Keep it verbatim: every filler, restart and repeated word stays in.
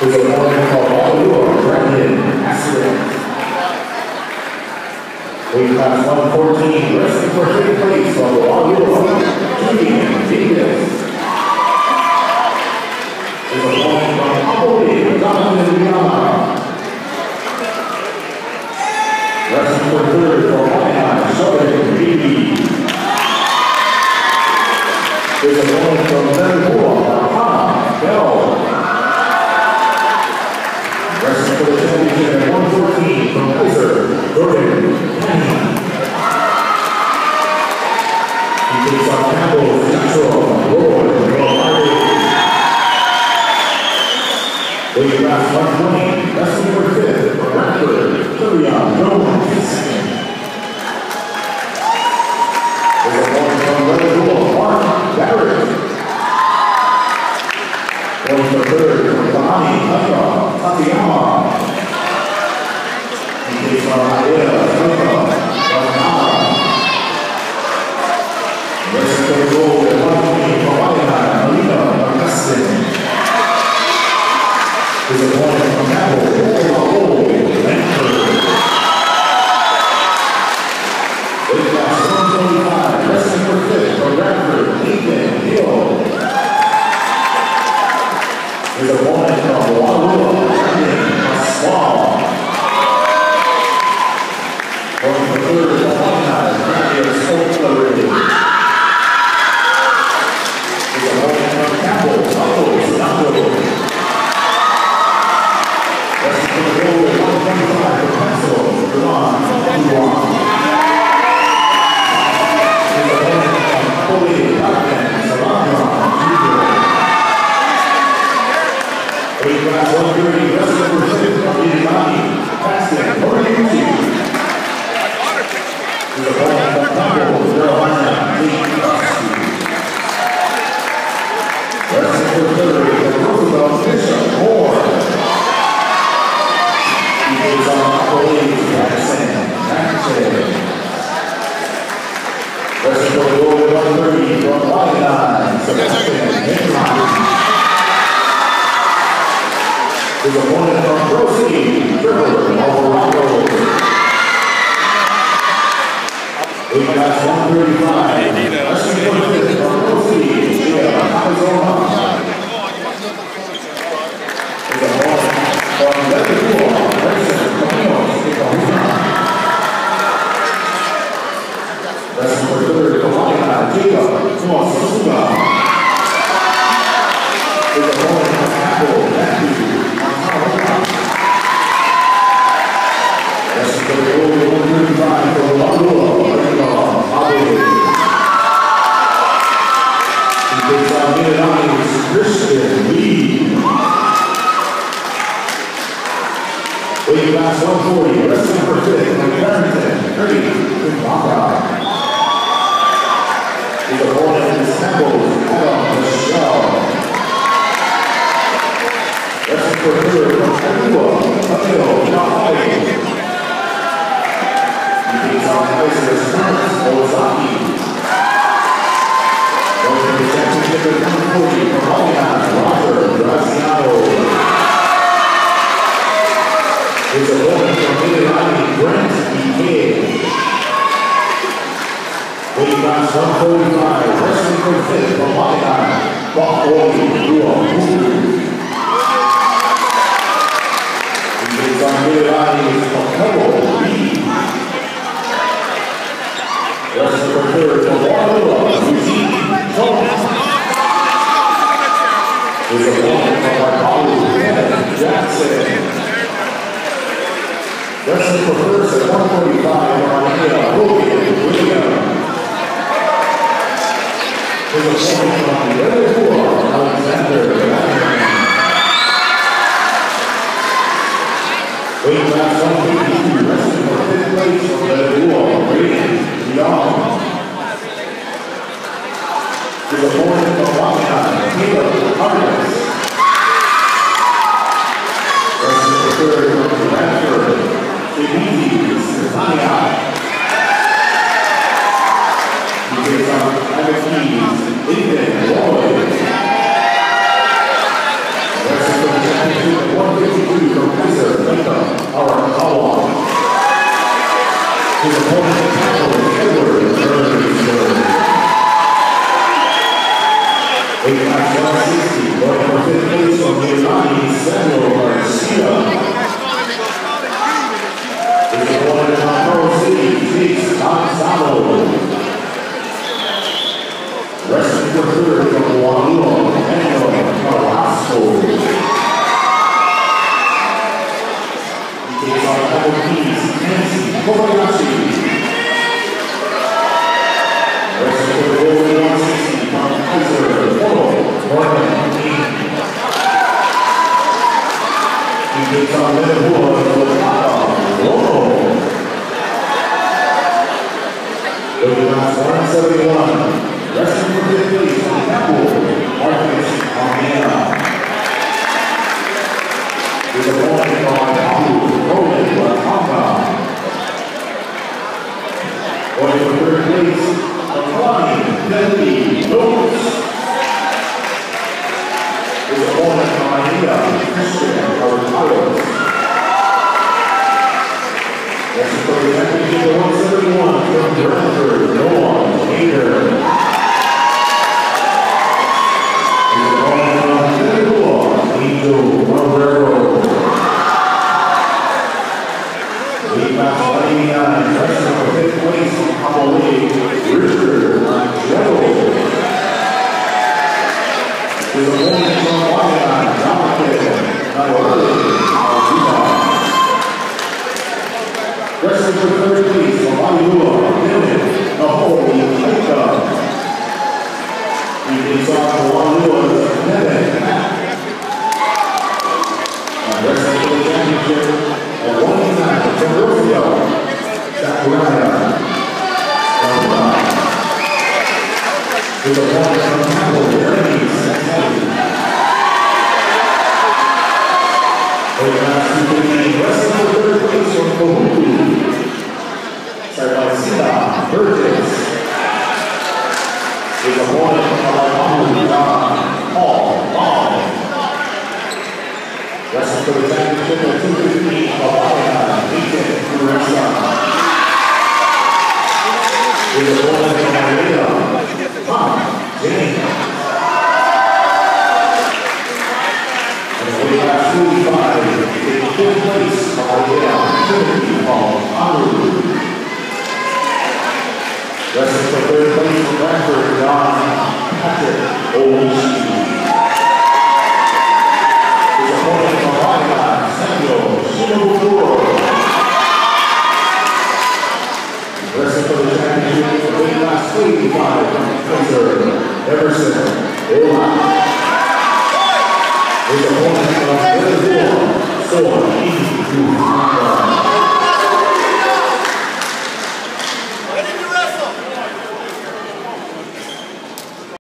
There's a woman called All Brendan Accident. Weight class one fourteen, wrestling for fifth place from All Julian Davis. There's a woman from Appleby, Donovan Rihanna. Wrestling for third from Wyandotte, Sheldon Beebe. There's a woman from Leadville, Hannah Bell. Wrestling for the championship at one fourteen from Kaiser, Jordan Penny. He takes on Campbell, Joshua, Roy, Roy. Weight class one twenty, wrestling for fifth from Radford, Killian, Jones, second. There's a woman from Leadville, Mark Barrett. Going for third from Bahani, Tanya, Tatiyama. He takes on Maria, Tanya, Tanya. Wrestling for the gold at one twenty from Wyandotte, Melina, Augustin. There's a woman from Apple, Old, Langford. Weight class one twenty-five, wrestling for fifth from Radford, Ethan Hill. There's a woman from Waterloo, Brandon Pasquale. Going for third from Wyandotte, Brandon Stokely. There's a woman from Campbell, Buffalo, Santo. Wrestling for the gold at one twenty-five from Pencil, Vermont, Vermont. There's a woman from Foley, Darkman, Salama, Junior. Weight class one thirty, wrestling for fifth from Indiana, Paxton, Oriuchi. There's a woman from Campbell, Carolina, Lee Crosby. Wrestling for third from Roosevelt, Bishop, Moore. He takes on Napoli, Jackson, Natchez. Wrestling for the gold at one thirty from Wyandotte, Sebastian Henry. There's a woman from Pro City, Trevor Alvarado. Weight class one thirty-five, wrestling for fifth from Pro City, Gia, Arizona. There's a woman from Leadville, Grayson, Caminos, Oklahoma. Wrestling for third from Wyandotte, Jacob, Tuasuga. There's a woman from Apple, Matthew. Wrestling for the gold at one thirty-five from Waterloo, Abbey. He takes on Mid-Atlantic's Christian Lee. Weight class one forty, wrestling for fifth from Barrington, Curry, Kumbaka. He's a opponent in Samples, Adam Michelle. Wrestling for third from Kailua, Tamil, Hawaii. He takes on Kaiser's Prince, Ozaki. Going for the championship at one forty from Wyandotte, Roger Graziano. There's a woman from Mid-Atlantic, Brent E K. Weight class one forty-five, wrestling for fifth from Wyandotte, Bob Boy, It's on Mid-Atlantic from Pebble, Lee. Wrestling for third from Waterloo, Eugene Jones. There's a woman from Waikalu, Kenneth Jackson. Wrestling for first at one forty-five from Armenia, Logan William. There's a woman from Leadville, Alexander Manning. Weight class one fifty-two, wrestling for fifth place from Leadville, Braden Young. There's a woman from Wyandotte, Caleb Harris. Wrestling for third from Radford, Kibiti Stefania. He takes on Alex Ethan Lloyd. Wrestling for the championship championship at one fifty-two from Kaiser, Lincoln, Arakawa. His opponent in tackle is Edward Burns. Weight class one sixty, going for fifth place from Giovanni Samuel Garcia. His opponent from Pearl City, Chase Gonzalo. Wrestling for third from Guadalupe, Daniel Carrasco. He takes on double keys, Nancy Kobayashi. Wrestling for the gold one sixty from Kaiser, Polo, Morgan, King. He takes on Liverpool, Lopata, Lolo. Weight class one seventy-one. Wrestling for fifth place from Apple, Marcus Armena. His opponent on Abu, Roland Wakamba. Going for third place from Lonnie, Bentley, Lopes. His opponent on Anita, Christian Carlos. Wrestling for the championship at one seventy-one from Bradford, Noah Hader. Weight class one eighty-nine, wrestling for fifth place from Hawaii, Richard Angelo. His opponent from Washington, Jonathan Navarro Alvina. Wrestling for third place from Waiua, Dylan Nahori Haika. He takes on Waiua's Nevin Mack. Wrestling for the championship at one eighty-nine from Rosio, Sakuraya. His opponent from Temple, Jeremy Santani. Weight class two fifty, wrestling for third place from Kahuku, Sarvasita Burgess. His opponent from Kahuku, John Paul Long. Wrestling for the championship at two fifty, Hawaii, Ethan Kuresa. His opponent